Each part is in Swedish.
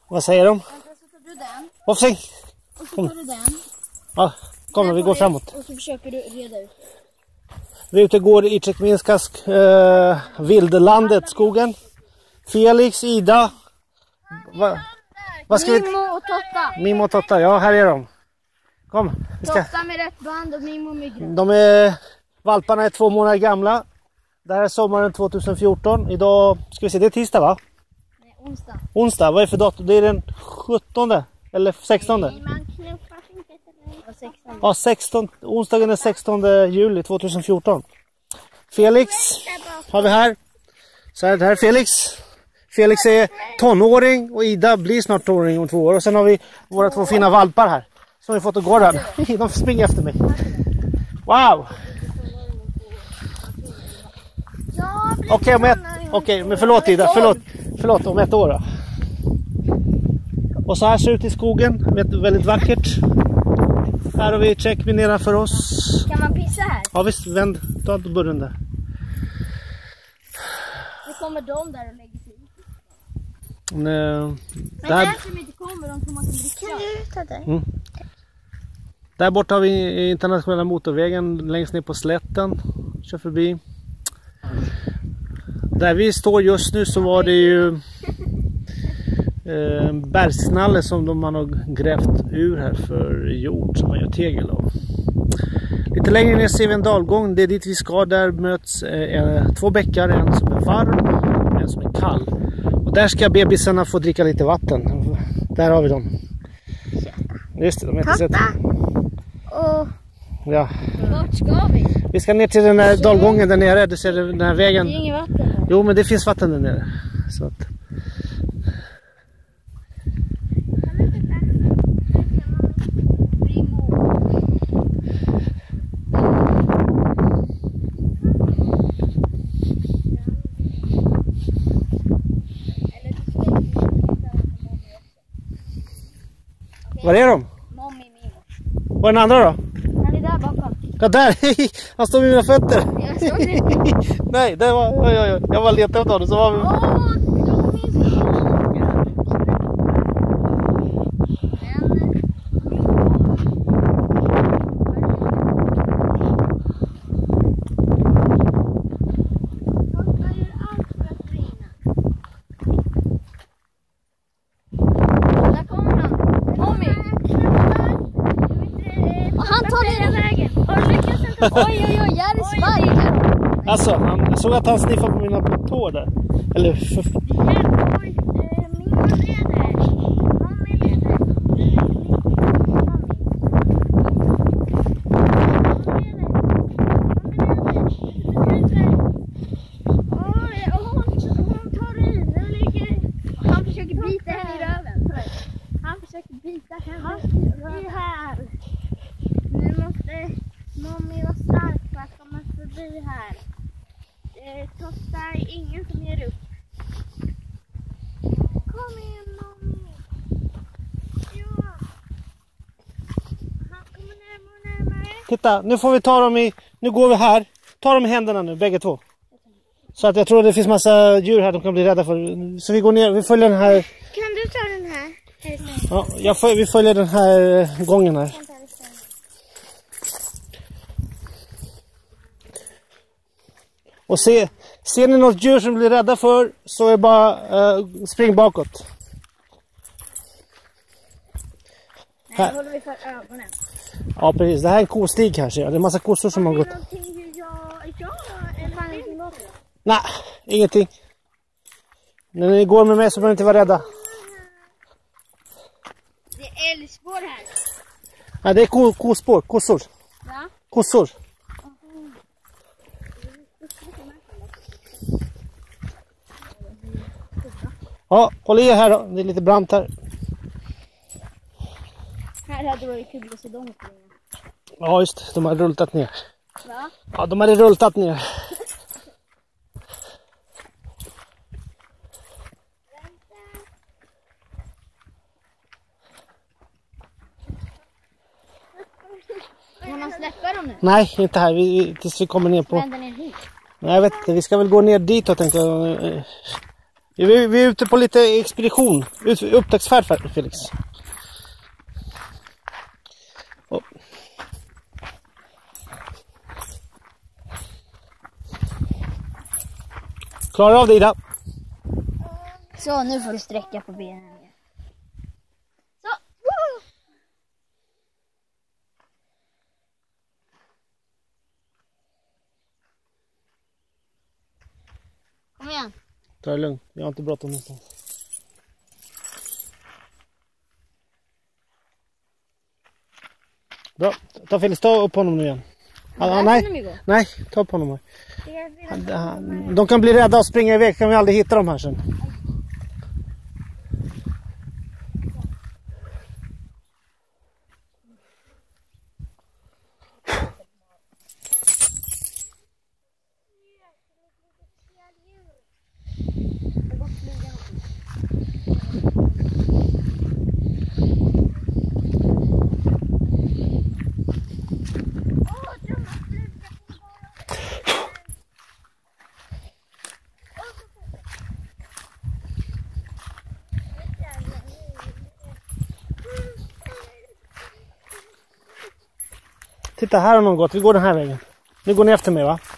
Vad säger de? Så tar du den. Varför säg? Och så tar du den. Ja, kom vi går framåt. Och så försöker du reda ut. Vi är ute och går i Tjeckminskask, Vildelandet, skogen. Felix, Ida. Vad ska vi... Mimo och Totta. Mimo och Totta, ja här är de. Kom, vi ska... Totta med rätt band och Mimo med grön. De är... Valparna är 2 månader gamla. Det här är sommaren 2014. Idag, ska vi se, det är tisdag va? Nej, onsdag. Onsdag, vad är det för datum? Det är den 17 eller 16. Man knuffar fingret eller 16. Ja, 16. Onsdagen är 16 juli 2014. Felix har vi här. Så här, det här är Felix. Felix är tonåring och Ida blir snart tonåring om 2 år. Och sen har vi våra 2 fina valpar här. Som vi fått att gå där. De springer efter mig. Wow! Okej, men förlåt Ida. Förlåt om 1 år då. Och så här ser det ut i skogen. Väldigt vackert. Här har vi checkmin nedanför oss. Kan man pissa här? Ja visst, vänd. Ta inte burren där. Nu kommer de där och lägger sig. Men där som inte kommer, de kommer att dricka. Kan du ta det? Där borta har vi internationella motorvägen längst ner på slätten. Kör förbi. Där vi står just nu så var det ju bergsknalle som man har grävt ur här för jord som man gör tegel av. Lite längre ner ser vi en dalgång, det är dit vi ska. Där möts 2 bäckar, en som är varm och en som är kall. Och där ska bebisarna få dricka lite vatten. Där har vi dem. Just det, de heter Totta. Och ja. Vart ska vi? Vi ska ner till den här dalgången där nere, du ser den här vägen. Det är inget vatten där. Jo, men det finns vatten där nere. Så att... Var är de? Mommy, Mimo. Var är den andra då? Han är där bakom. Ja, där! Han står med mina fötter. Jag såg det. Nej, det var... Jag var letad efter honom, så var vi... Oj, här är Sverige. Alltså, jag såg att han sniffade på mina tår där. Eller... Han försöker bita henne i röven. Han försöker bita henne i här. Nu måste Mommy vara stark för att komma förbi här. Totta är ingen som ger upp. Kom igen Mommy. Ja. Han kommer närmare. Titta, nu får vi ta dem i... Nu går vi här. Ta dem i händerna nu, bägge två. Så att jag tror det finns massa djur här de kan bli rädda för. Så vi går ner, vi följer den här... Kan du ta den här? Ja, vi följer den här gången här. Och ser ni något djur som blir rädda för så är bara spring bakåt. Nej, håller vi för ögonen. Ja, precis. Det här är en kostig här ser jag. Det är en massa kossor som har gått. Nej, ingenting. När ni går med mig så behöver ni inte vara rädda. Det är älgspår här. Ja, det är kospår, kossor. Va? Kossor. Ja, håll i här då. Det är lite brant här. Här hade det varit kul att se dem. Ja, just. De har rultat ner. Va? Ja, de hade rultat ner. Kan man släppa dem nu? Nej, inte här. Tills vi kommer ner på... Vända ner hit. Nej, jag vet inte. Vi ska väl gå ner dit och tänka... Vi är ute på lite expedition. Upptäcktsfärd, Felix. Oh. Klarar av det, Ida? Så, nu får du sträcka på benen. Så! Kom igen. Ta det lugnt, jag har inte bråttom någonstans. Bra, ta Felix, ta upp honom nu igen. Nej, ta upp honom här. De kan bli rädda och springa iväg, kan vi aldrig hitta dem här sen. Titta, här har någon gått. Vi går den här vägen. Nu går ni efter mig, va?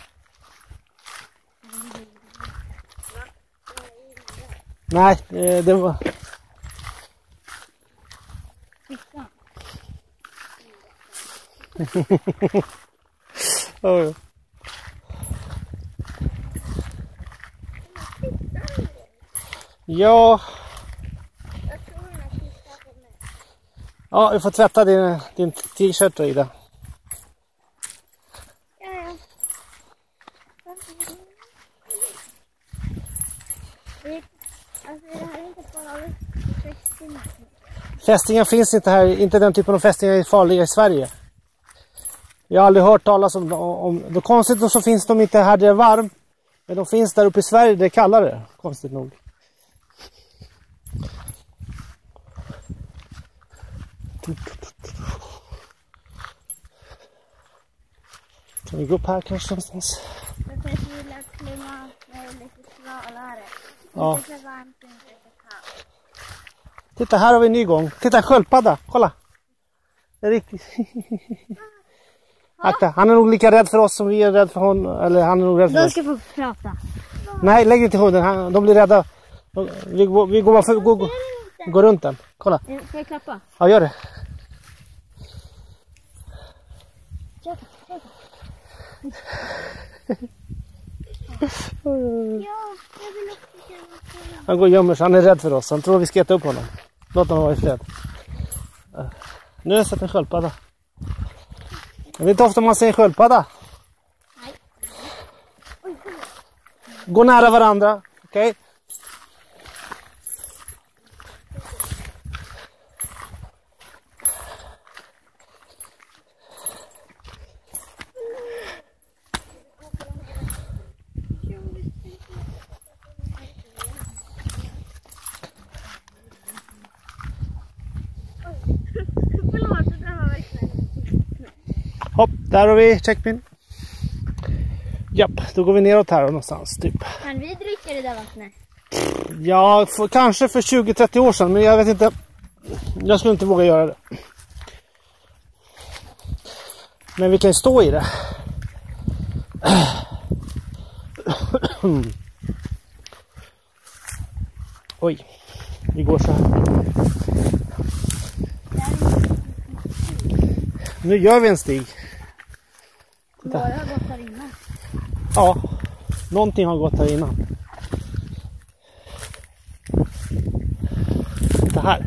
Nej, det var... Oh. Ja. Ja, vi får tvätta din t-shirt, Ida. Fästingar finns inte här, inte den typen av fästingar är farliga i Sverige. Jag har aldrig hört talas om det. Konstigt och så finns de inte här där det är varmt. Men de finns där uppe i Sverige där det är kallare, konstigt nog. Kan vi gå upp här kanske någonstans? Det finns lite klimat med lite svalare. Ja. Inte så varmt, inte så kallt. Titta, här har vi en ny gång. Titta, sköldpadda. Kolla. Det är riktigt. Akta, han är nog lika rädd för oss som vi är rädd för honom. Eller han är nog rädd för oss. De ska få prata. Nej, lägg inte hunden. De blir rädda. Vi går bara för, gå runt den. Kolla. Får jag klappa? Ja, gör det. Ja, jag vill också känna. Han går och gömmer sig. Han är rädd för oss. Han tror vi ska äta upp honom. Låt honom vara i fred. Nu har jag sett en sköldpadda. Det är inte ofta man ser en sköldpadda. Nej. Gå nära varandra. Okej? Okay? Hopp, där har vi checkpin. Japp, då går vi neråt här någonstans typ. Kan vi dricka det där vattnet? Ja, kanske för 20-30 år sedan, men jag vet inte. Jag skulle inte våga göra det. Men vi kan stå i det. Oj, vi går så här. Nu gör vi en stig. Titta. Några har gått här innan. Ja, någonting har gått här innan. Titta här.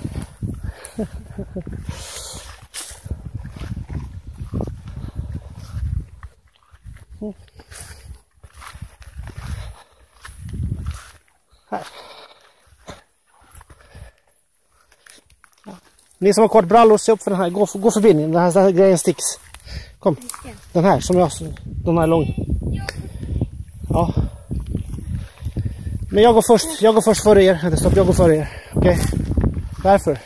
Här. Ni som har kort brallor, se upp för den här. Gå förbi den här grejen sticks. Kom. Den här som jag, den här lång. Ja. Men jag går först före er. Stopp, jag går före er. Okej. Varför?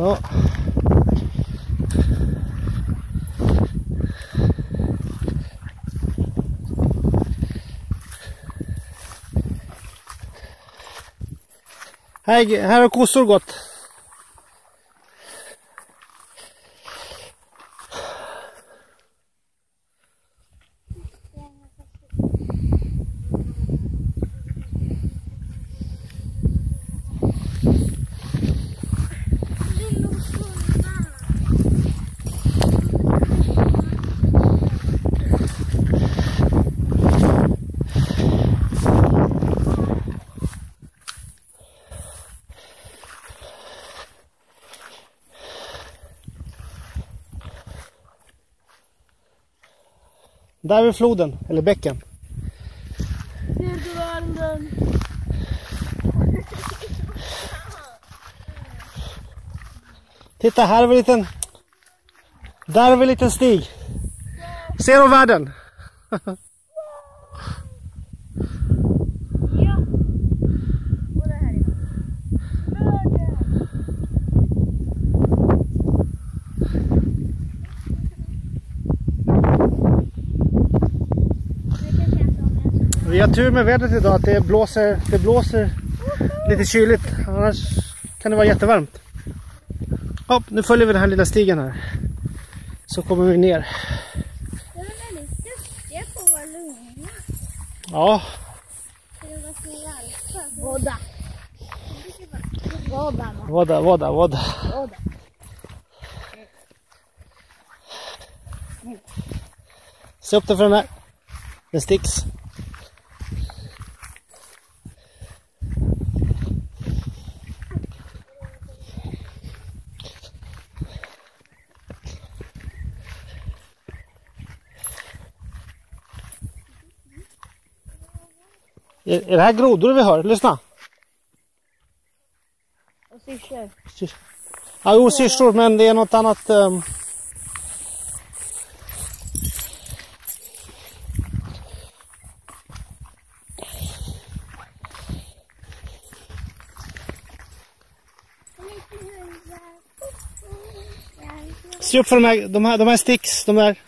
Ja. Här har kossor gått. Där är floden, eller bäcken. Titta, här är vi liten. Där är vi en liten stig. Ser du världen? Ja. Och det här är Vi har tur med vädret idag att det blåser lite kyligt. Annars kan det vara jättevarmt. Ja, nu följer vi den här lilla stigen här. Så kommer vi ner. Jag är väldigt duktiga på att vara lugna. Ja. Voda. Se upp det för den här. Den sticks. Är det här grodor vi hör? Lyssna. Och syrsor. Ja, jo, syrsor, men det är något annat. Se upp för de här sticks, de där.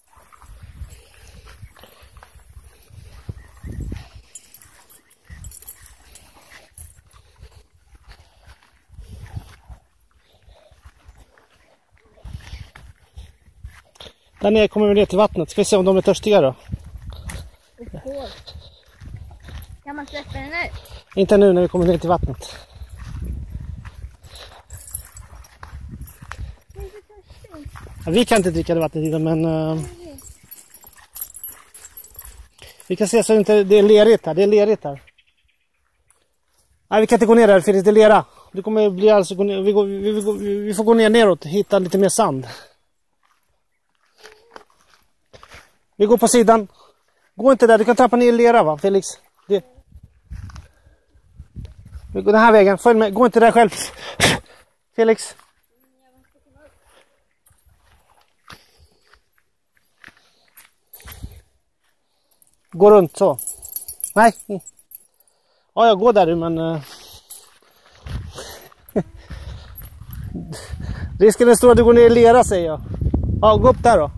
Där nere kommer vi ner till vattnet. Ska vi se om de är törstiga då? Kan man släppa den nu? Inte nu när vi kommer ner till vattnet. Ja, vi kan inte dricka det vattnet i men vi kan se så inte det är lerigt här. Det är lerigt här. Nej, vi kan inte gå ner där för det är lera. Det kommer bli alltså vi får gå ner neråt och hitta lite mer sand. Vi går på sidan. Gå inte där, du kan trappa ner i lera va, Felix? Vi går den här vägen, följ med. Gå inte där själv. Felix. Gå runt så. Nej. Ja, jag går där du, men risken är stor att du går ner i lera, säger jag. Ja, gå upp där då.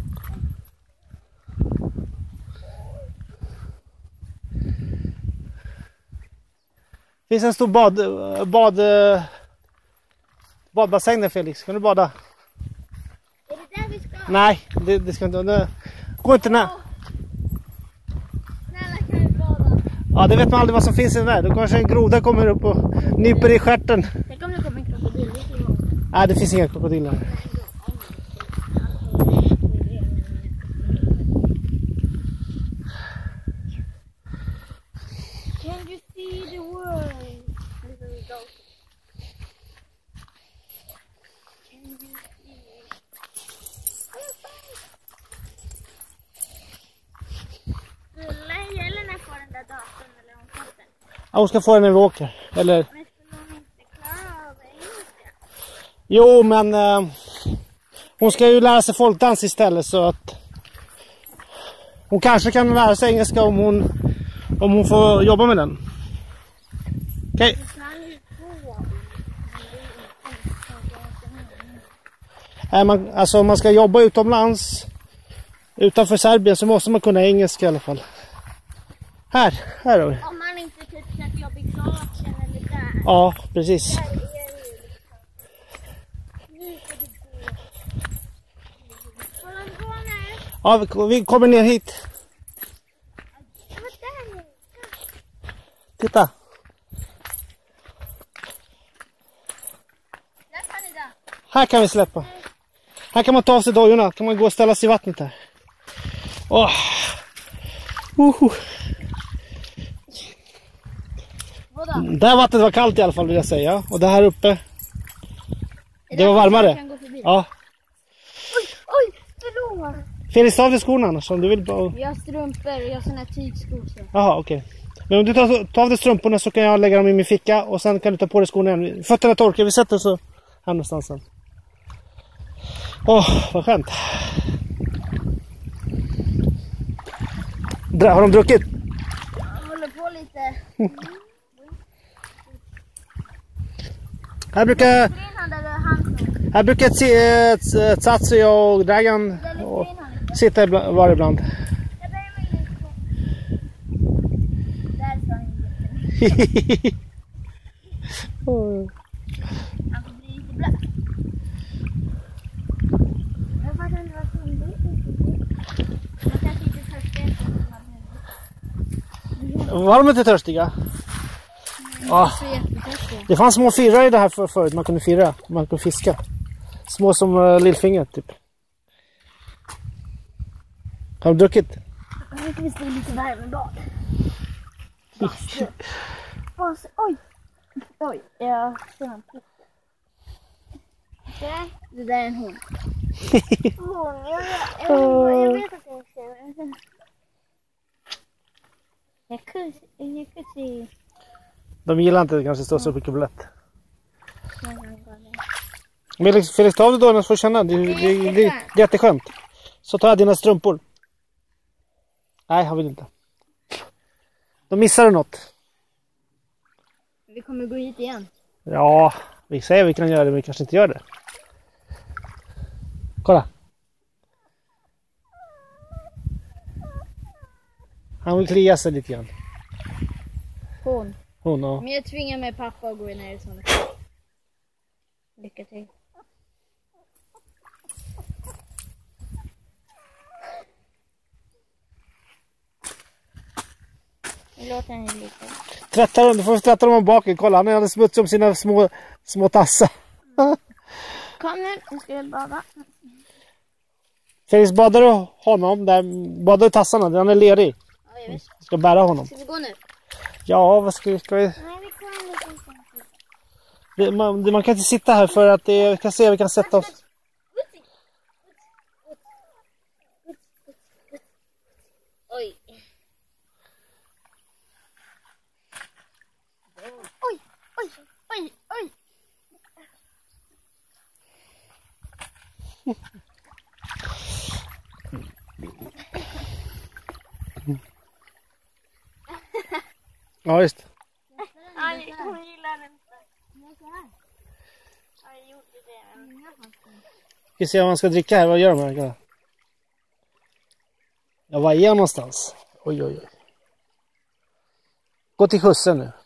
Det finns en stor badbassäng där, Felix. Kan du bada? Är det där vi ska? Nej, det ska inte. Gå inte ner. Snälla, kan vi bada? Ja, det vet man aldrig vad som finns i den där. Då kanske en groda kommer upp och nyper i stjärten. Tänk om det kommer en krokodil. Nej, det finns inga krokodiler. Can you see the world? Skulle Helena få den där datorn eller hon fått den? Ja, hon ska få den när vi åker. Eller? Men skulle hon inte klara av engelska? Jo, men hon ska ju lära sig folkdans istället, så att hon kanske kan lära sig engelska om hon får jobba med den. Okej. Alltså om man ska jobba utomlands, utanför Serbien, så måste man kunna engelska i alla fall. Här har vi. Om man inte typ söker jobb i Kroatien eller där. Ja, precis. Där är det nu får du gå. Får man gå nu? Ja, vi kommer ner hit. Vad där? Titta. Släppa ni där. Här kan vi släppa. Här kan man ta av sig dojorna. Kan man gå och ställa sig i vattnet här. Åh. Där vattnet var kallt i alla fall, vill jag säga. Och det här uppe, det var varmare. Ja. Oj, förlåt. Felix, ta av dig skorna annars om du vill. Jag har strumpor och jag har såna här tygskor. Jaha, okej. Men om du tar av dig strumporna så kan jag lägga dem i min ficka. Och sen kan du ta på dig skorna igen. Fötterna torkar, vi sätter så här någonstans sen. Åh, vad skönt. Har de druckit? Jag håller på lite. Här brukar Tsatsi och Dragan sitta var ibland. Var de inte törstiga? Ja. Det fanns små firrar i det här förut. Man kunde firra. Man kunde fiska. Små som lillfinger typ. Har du druckit? Jag tycker vi står lite värmebad. Oj. Oj, jag ser en puck. Det där är en hund. Jag vet att jag ser. Jag kan se. De gillar inte att det kanske står så mycket blött. Felix, ta av dig då för att känna. Det är jätteskönt. Så tar jag dina strumpor. Nej, han vill inte. De missade något. Vi kommer gå hit igen. Ja, vi säger vi kan göra det, men vi kanske inte gör det. Kolla. Han vill klia sig lite grann. Hon, ja. Men jag tvingar mig pappa att gå ner i sådana. Lycka till. Låt henne lite. Du får tvätta dem om baken. Kolla, han hade smutsat om sina små tassar. Kom nu, nu ska jag bada. Felix, badar du honom? Badar du tassarna? Han är lerig. Ja, jag vet. Ska bära honom. Ska vi gå nu? Ja, vad ska vi... Nej, vi kan Man kan inte sitta här för att vi kan se, vi kan sätta oss. Oj. Oj. Ja, just. Nej, hon gillar den inte. Jag gjorde det. Ska se vad man ska dricka här. Vad gör de här? Ja, vad är jag någonstans? Oj. Gå till skjutsen nu.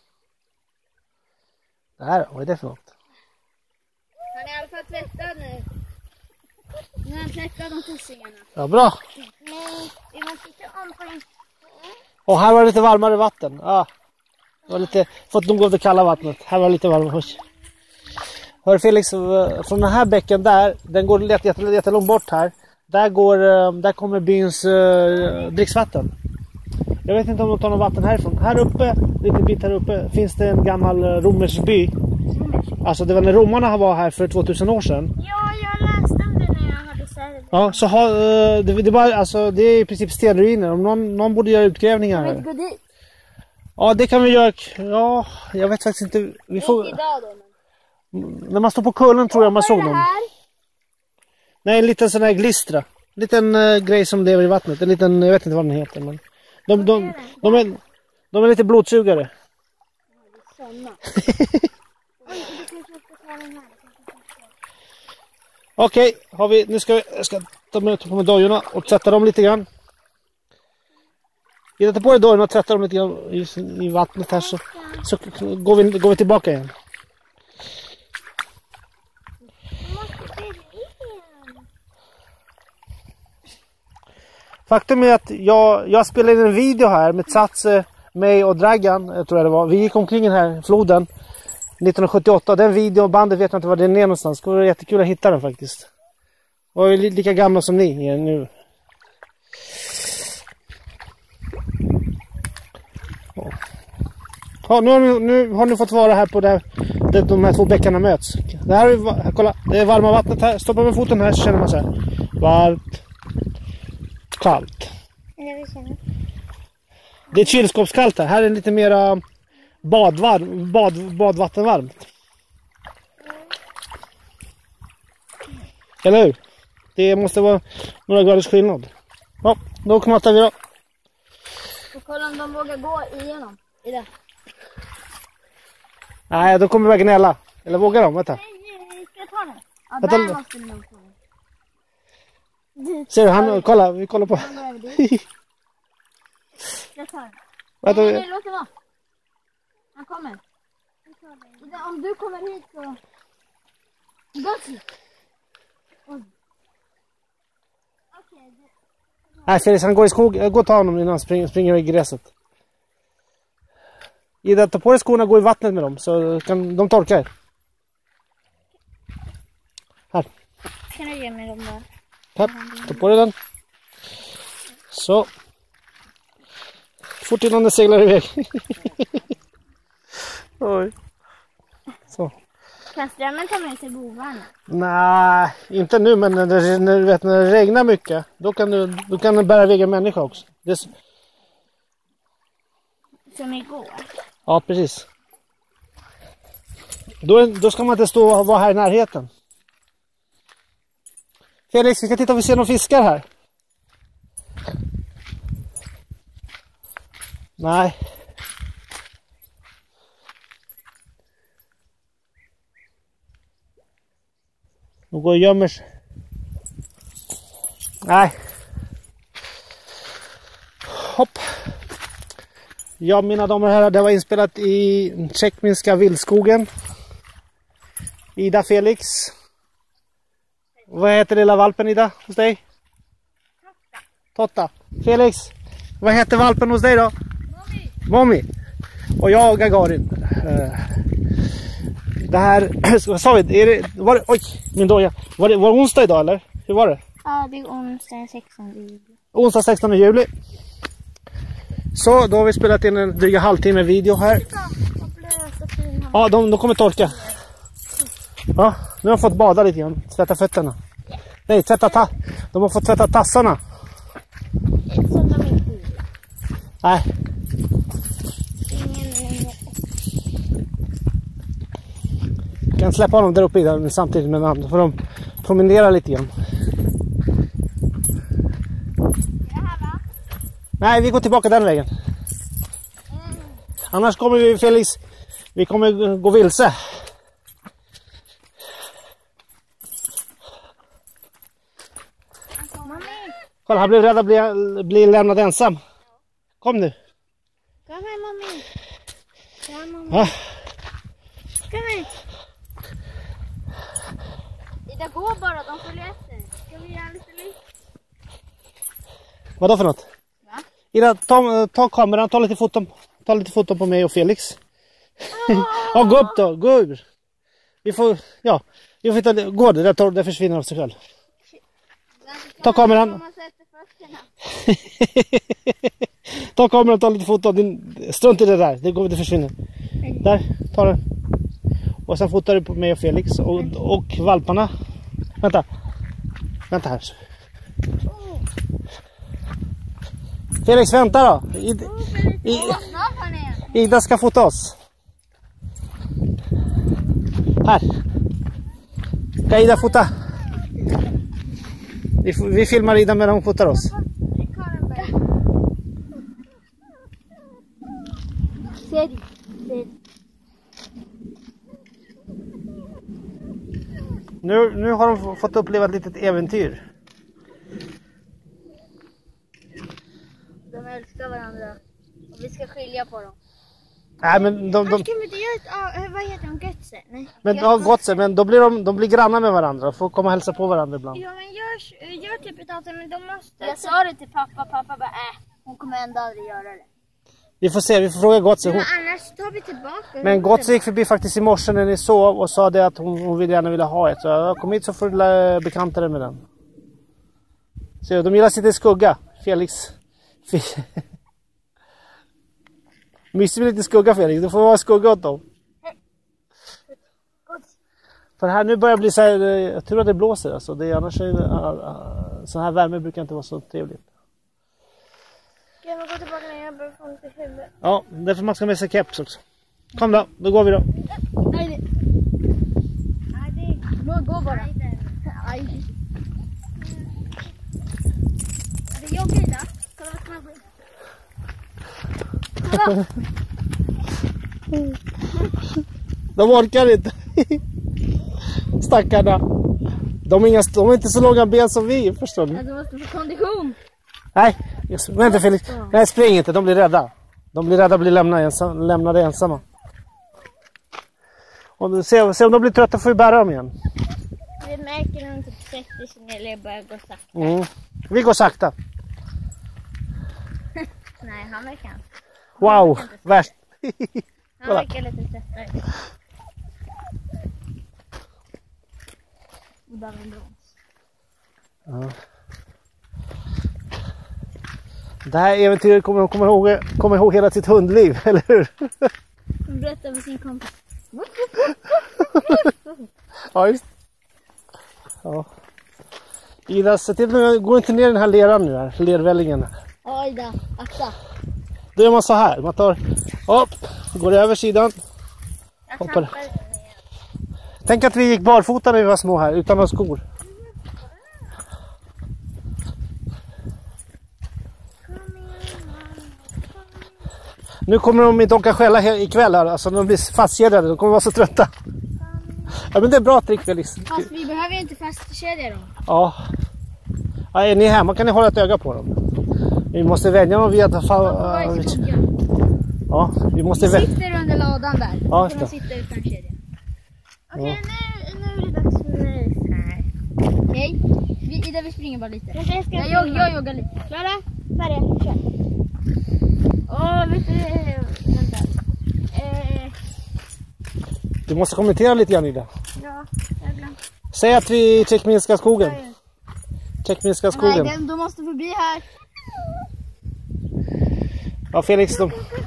Det här, vad är det för något? Han är i alla fall tvättad nu. Nu har han tvättat de tussingarna. Ja, bra. Nej, vi måste köra om på en. Och här var det lite varmare vatten. Ja. Det var lite, fått nog av det kalla vattnet. Här var det lite varmare. Hör Felix, från den här bäcken där, den går jättelångt bort här. Där kommer byns dricksvatten. Jag vet inte om de tar något vatten härifrån. Här uppe, lite bit här uppe, finns det en gammal romersk by. Alltså det var när romarna var här för 2000 år sedan. Ja, jag läste om det när jag hade sett. Ja, så det är i princip stenruiner. Om någon borde göra utgrävningar här. Kan vi inte gå dit? Ja, det kan vi göra. Ja, jag vet faktiskt inte. Vi får... Inte idag då. När man står på kullen tror jag man såg dem. Nej, en liten sån här glistra. En liten grej som lever i vattnet. En liten, jag vet inte vad den heter. Men de är lite blodsugare. Såna. Okej, har vi, nu ska jag ska ta med dojorna och tvätta dem lite grann. Vi tar på dig dojorna och tvättar dem lite grann i vattnet här så går vi tillbaka igen. Faktum är att jag spelade in en video här med Tsatse, mig och Dragan, jag tror jag det var. Vi gick omkring den här floden 1978. Den videobandet vet jag inte var den är någonstans. Det var jättekul att hitta den faktiskt. Och är lika gamla som ni är nu. Ja, nu har ni fått vara här på där de här två bäckarna möts. Det här är, kolla, det är varma vattnet här. Stoppa med foten här så känner man så här. Varmt. Kallt. Det är kylskåpskallt här. Här är det lite mera badvattenvarmt. Eller hur? Det måste vara några graders skillnad. Ja, då knatar vi då. Och kolla om de vågar gå igenom i det. Nej, då kommer vi gnälla. Eller vågar de? Vänta. Nej, vi ska ta den. Ja, Vänta. där måste vi nog ta den. Ser du, kolla, vi kollar på. Jag tar den. Vänta, Nej, låt det vara. Han kommer. Om du kommer hit så... Nej, Felix, han går i skog. Gå och ta honom innan han springer i gräset. Ida, ta på dig skorna och gå i vattnet med dem så kan de torka er. Här. Kan du ge mig dem där? Här, ta på dig den. Så. Fort innan det seglar iväg. Oj. Så. Kan strömmen ta med sig bovarna? Nej, inte nu, men när det regnar mycket, då kan du bära iväg en människa också. Som igår. Ja, precis. Då ska man inte stå och vara här i närheten. Felix, vi ska titta om vi ser några fiskar här. Nej. De går och gömmer sig. Nej. Hopp. Ja, mina damer och herrar, det var inspelat i tjeckminska vildskogen. Ida, Felix. Vad heter lilla valpen, Ida, hos dig? Totta. Felix, vad heter valpen hos dig då? Mommy. Och jag, Gagarin. Det här, vad sa vi? Oj, min doja. Var det onsdag idag eller? Hur var det? Ja, det är onsdag 16 juli. Onsdag 16 juli. Så, då har vi spelat in en dryga halvtimme video här. Ja, de kommer torka. Ja, nu har de fått bada lite grann. Tvätta fötterna. Nej, de har fått tvätta tassarna. Nej. Jag kan släppa honom där uppe i där, samtidigt med namn. Då får de promenera lite grann. Nej, vi går tillbaka den vägen. Annars kommer vi, Felix, vi kommer gå vilse. Kolla, han blev rädd att bli lämnad ensam. Kom nu. Kom här, mommy. Ja, mommy. Ja. Kom här. Ida, gå bara, de följer efter. Ska vi göra lite lyft? Vad då för något? Va? Ida, ta kameran, ta lite foton på mig och Felix. Ja, gå upp då, gå ur. Vi får hitta, gå det försvinner av sig själv. Ta kameran. Ta kameran och ta lite foto. Strunt i det där, det försvinner. Där, ta den. Och sen fotar du på mig och Felix och valparna. Vänta här. Felix, vänta då. Ida ska fota oss. Här. Ska Ida fota? Vi filmar Ida medan hon fotar oss. Ser du? Nu har de fått uppleva ett litet äventyr. De älskar varandra. Och vi ska skilja på dem. Nej, men de Ska vi inte göra ett, vad heter de? Götze? Nej. men Götze, men då blir de blir grannar med varandra och får komma och hälsa på varandra ibland. Ja, men gör typ ett avtal, men de måste... Jag sa det till pappa bara hon kommer ändå aldrig göra det. Vi får se, vi får fråga Götze. Men annars tar vi tillbaka. Men Götze gick förbi faktiskt i morse när ni sov och sa det att hon vill gärna vilja ha ett. Så jag kom hit så får du bekanta dig med den. Så de gillar att sitta i skugga. Felix. Myser vi lite i skugga, Felix? Du får vara skugga åt dem. För här nu börjar det bli så här, jag tror att det blåser alltså. Det är, annars är så här värme brukar inte vara så trevligt. Kan man gå tillbaka när jag börjar få lite huvud? Ja, därför man ska med sig keps också. Kom då går vi då. Nej, gå bara. Nej. Det är okej då. Kolla vad snabb blir. Kolla. De orkar inte. Stackarna. De är inte så långa ben som vi, förstår ni? Du måste få kondition. Nej, vänta Felix. Nej, spring inte, de blir rädda. De blir rädda att bli lämnade ensamma. Och se om de blir trötta får vi bära dem igen. Vi märker när de typ sätter sig ner eller börjar gå sakta. Vi går sakta. Nej, han verkar inte. Wow, värst. Han verkar lite tröttare. Och där var en brons. Ja. Det här äventyret kommer de komma ihåg hela sitt hundliv, eller hur? Hon berättar för sin kompis. Ja, just. Ja. Ida, se till nu, går inte ner den här leran nu här, lervällingen. Oj då, akta. Då gör man så här, man tar upp, går över sidan. Hoppar. Tänk att vi gick barfota när vi var små här, utan några skor. Nu kommer de inte åka skälla ikväll här, alltså de blir fastkedjade, de kommer vara så trötta. Ja, men det är bra trick, Felix. Fast vi behöver ju inte fastkedja dem. Ja. Ja, är ni hemma kan ni hålla ett öga på dem. Vi måste vänja dem vid att ja, vi måste sitter under lådan där. Ja, kan man sitta utan kedja. Okej, nu är det dags för mig här. Okej, Ida vi springer bara lite. Jag joggar lite. Klara? Färdiga, kör. Vet du, vänta. Du måste kommentera lite grann, Ida. Ja, jag glömde. Säg att vi är Tjeckminska skogen. Tjeckminska skogen. Nej, de måste förbi här. Ja, Felix,